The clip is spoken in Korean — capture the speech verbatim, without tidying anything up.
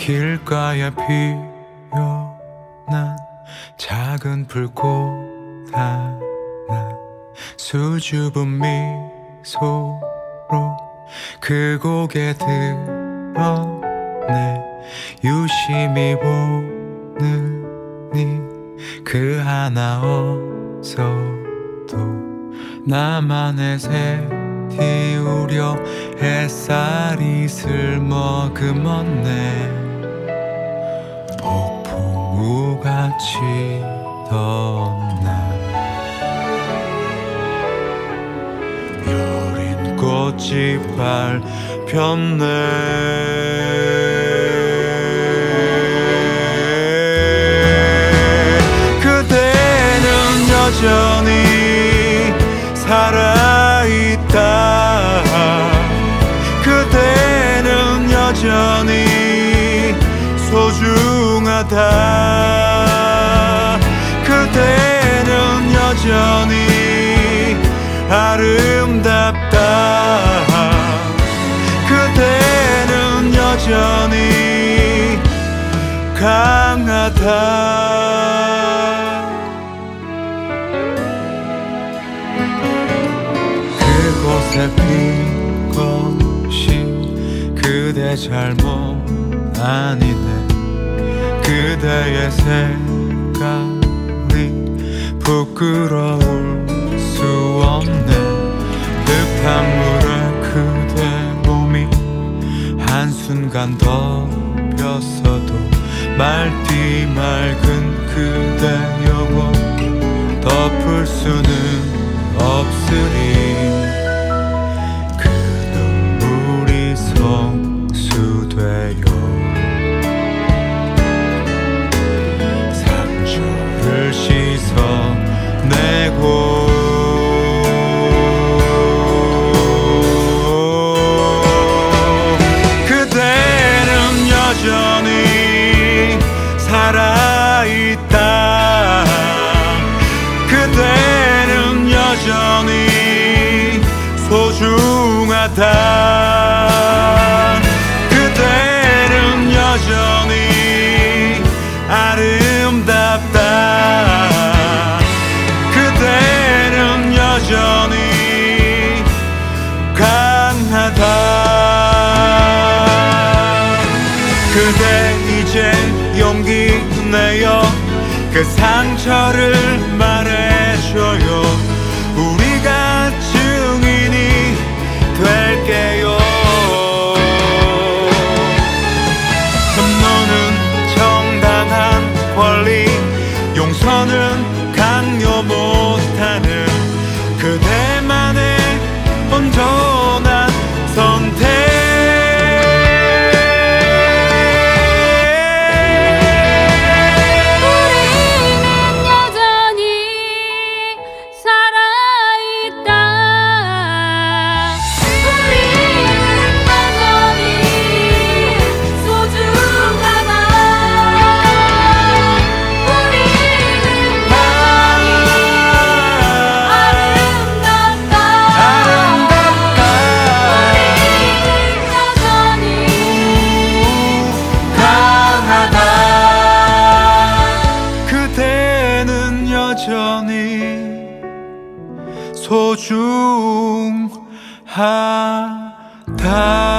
길가에 피어난 작은 불꽃 하나 수줍은 미소로 그 고개 드러내 유심히 보느니 그 하나 없어도 나만의 새 띄우려 햇살이 슬머금었네. 폭풍우같이 더운 날 여린 꽃이 밟혔네. 그대는 여전히 살아있다. 그대는 여전히 소중하다. 그대는 여전히 아름답다. 그대는 여전히 강하다. 그곳에 핀 것이 그대 잘못 아니네. 그대의 색깔이 부끄러울 수 없네. 늪한 물에 그대 몸이 한순간 덮였어도 말띠 맑은 그대 영혼 덮을 수는 없으리. 그 눈물이 성수되어 상처를 씻어내고 그대는 여전히 살아있다. 그대는 여전히 소중하다. 그대는 여전히 아름답다. 그대는 여전히 강하다. 그대 이제 용기 내어 그 상처를 말해줘요. 우리가 증인이 될게요. 분노는 정당한 권리, 용서는 강요 못하는 그대만의 온전한 선택. 여전히 소중하다.